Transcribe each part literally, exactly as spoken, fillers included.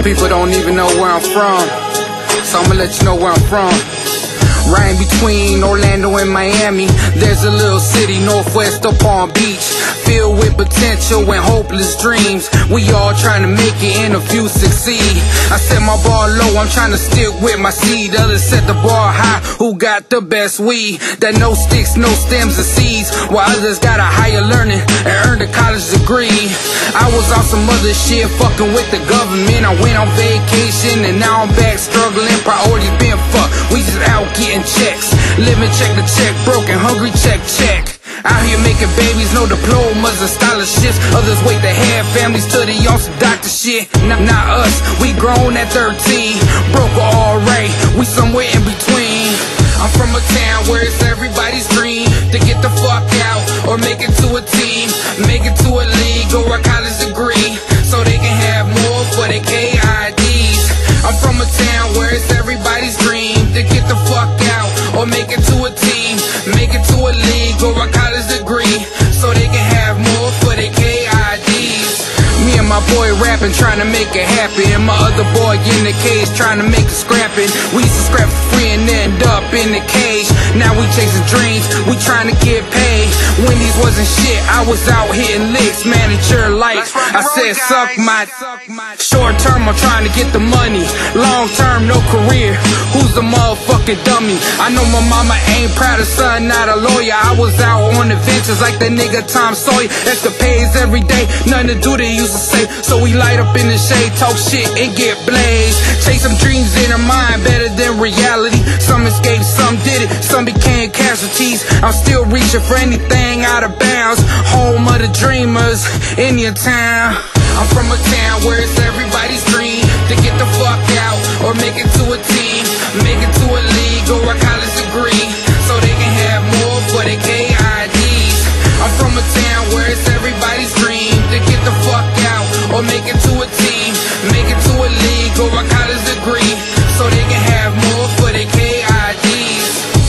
people don't even know where I'm from, so I'ma let you know where I'm from. Right in between Orlando and Miami, there's a little city northwest of Palm Beach, filled with potential and hopeless dreams. We all trying to make it and a few succeed. I set my bar low, I'm trying to stick with my seed. Others set the bar high, who got the best weed? That no sticks, no stems or seeds, while others got a higher learning and earned a college degree. I was off some other shit, fucking with the government. I went on vacation and now I'm back struggling. Priorities been fucked, we just out getting checks, living check to check, broken, hungry, check, check. Out here making babies, no diplomas or scholarships. Others wait to have families till they on some doctor shit. Not, not us, we grown at thirteen, broke or alright, we somewhere in between. I'm from a town where it's everybody's dream to get the fuck out or make it to a team, make it to a league or a college degree, so they can have more for their K I Ds. I'm from a town where it's everybody's dream to get the fuck out or make it to a team, make it to a league or a college degree, so they can have more for their K I Ds. Me and my boy rapping, trying to make it happen, and my other boy in the cage trying to make it scrapping. We used to scrap for free and end up in the cage. Now we chasing dreams, we trying to get paid. When these wasn't shit, I was out hitting licks, manager life. I said suck my short term, I'm trying to get the money. Long term, no career. Who's the motherfucking dummy? I know my mama ain't proud of son, not a lawyer. I was out on adventures like the nigga Tom Sawyer. Escapades every day, nothing to do, they used to say. So we light up in the shade, talk shit and get blazed. Chase some dreams in our mind, better than reality. Some escaped, some did it, some became casualties. I'm still reaching for anything out of bounds. Home of the dreamers, Indian town. I'm from a town where it's everybody's dream to get the fuck out or make it to a team, make it to a league or a college degree, so they can have more for their K I Ds. I'm from a town where it's everybody's dream to get the fuck out or make it to a team, make it to a league or a college degree, so they can have more for their K I Ds.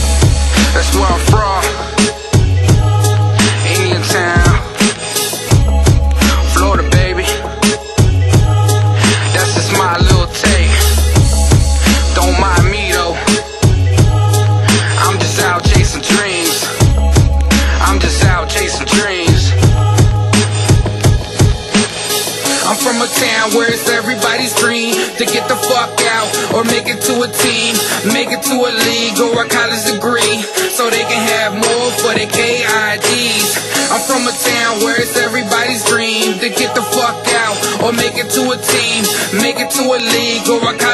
That's where I'm from, Indian town, Florida, baby. That's just my little take. Don't mind me though, I'm just out chasing dreams, I'm just out chasing dreams. I'm from a town where it's everybody's dream to get the fuck out or make it to a team, make it to a league or a college degree, so they can have more for their K I Ds. I'm from a town where it's everybody's dream to get the fuck out or make it to a team, make it to a league or a college